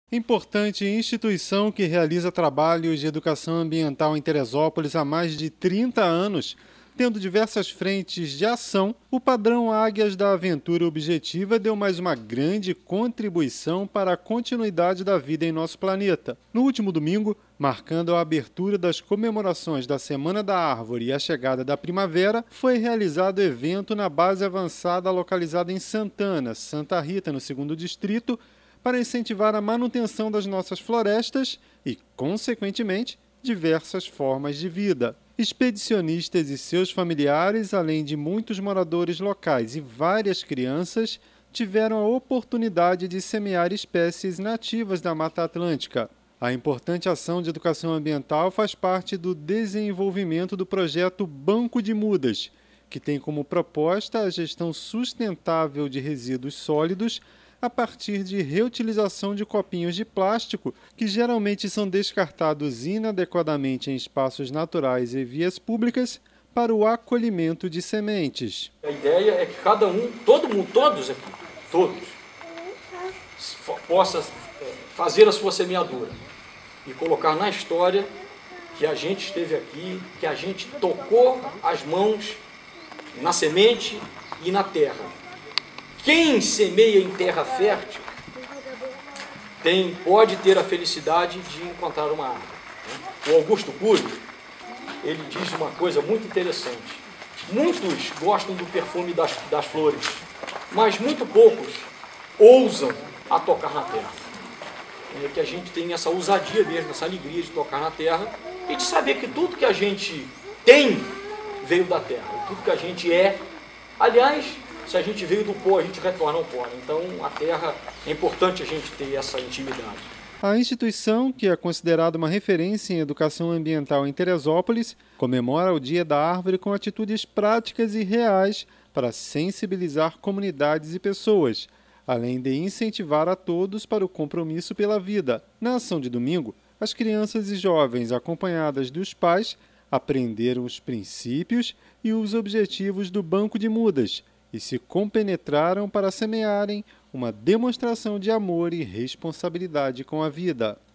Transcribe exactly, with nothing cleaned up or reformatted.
Importante instituição que realiza trabalhos de educação ambiental em Teresópolis há mais de trinta anos, tendo diversas frentes de ação, o padrão Águias da Aventura Objetiva deu mais uma grande contribuição para a continuidade da vida em nosso planeta. No último domingo, marcando a abertura das comemorações da Semana da Árvore e a chegada da primavera, foi realizado evento na base avançada localizada em Santana, Santa Rita, no segundo distrito, para incentivar a manutenção das nossas florestas e, consequentemente, diversas formas de vida. Expedicionistas e seus familiares, além de muitos moradores locais e várias crianças, tiveram a oportunidade de semear espécies nativas da Mata Atlântica. A importante ação de educação ambiental faz parte do desenvolvimento do projeto Banco de Mudas, que tem como proposta a gestão sustentável de resíduos sólidos a partir de reutilização de copinhos de plástico, que geralmente são descartados inadequadamente em espaços naturais e vias públicas, para o acolhimento de sementes. A ideia é que cada um, todo mundo, todos aqui, todos, possa fazer a sua semeadura e colocar na história que a gente esteve aqui, que a gente tocou as mãos na semente e na terra. Quem semeia em terra fértil tem, pode ter a felicidade de encontrar uma árvore. O Augusto Cury, ele diz uma coisa muito interessante. Muitos gostam do perfume das, das flores, mas muito poucos ousam a tocar na terra. É que a gente tem essa ousadia mesmo, essa alegria de tocar na terra e de saber que tudo que a gente tem veio da terra, tudo que a gente é, aliás, se a gente veio do pó, a gente retorna ao pó. Então, a terra, é importante a gente ter essa intimidade. A instituição, que é considerada uma referência em educação ambiental em Teresópolis, comemora o Dia da Árvore com atitudes práticas e reais para sensibilizar comunidades e pessoas, além de incentivar a todos para o compromisso pela vida. Na ação de domingo, as crianças e jovens, acompanhadas dos pais, aprenderam os princípios e os objetivos do Banco de Mudas, e se compenetraram para semearem uma demonstração de amor e responsabilidade com a vida.